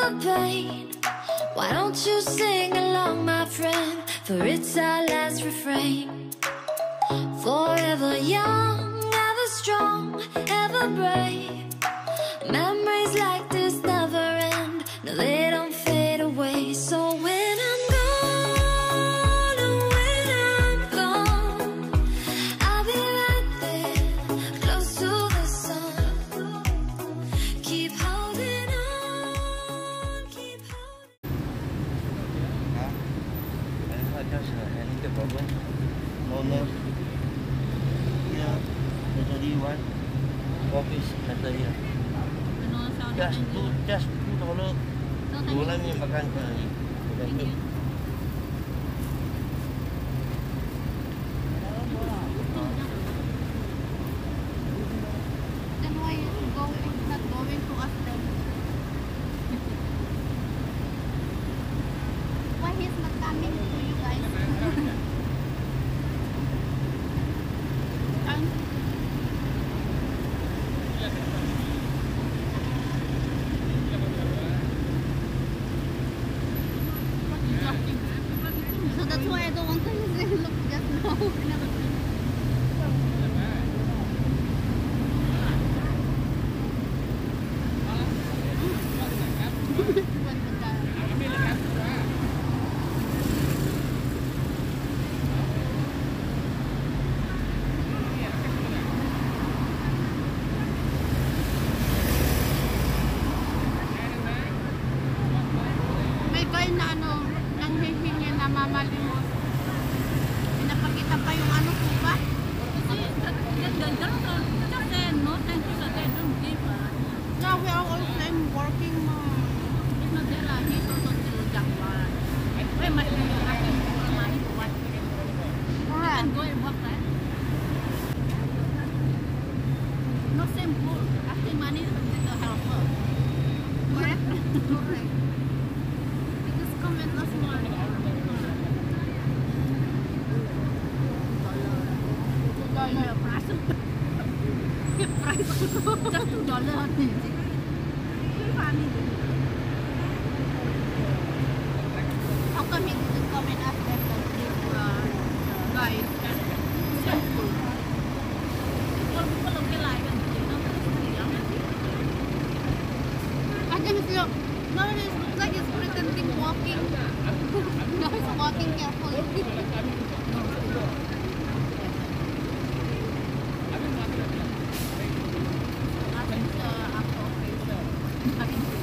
the pain. Why don't you sing along, my friend? For it's our last refrain. Forever young, ever strong, ever brave. Memories like this never end. No, they don't fade away. So when I'm gone, oh, when I'm gone, I'll be right there, close to the sun. Keep holding on, keep holding. Just any problem? No. Yeah, there's only one office center here. Just $2. Dua lang yung makan. Thank you. Then why is not going to ask them? Why he's not coming to you guys? So that's why I don't want to look just now. May guy na nang hihingi na mamalimos. Pinapakita pa yung suba. Yeah, we are all same working. It's not there. He's also still young. We must be asking for money for what? You can go and work, right? No same rule. Asking money is a helper. Correct? Correct. Because comment last morning. Price. Just $2. How come he didn't come and ask them that this guys simple? People okay like it. I think it's no, it looks like it's pretending walking. No, it's walking carefully. I think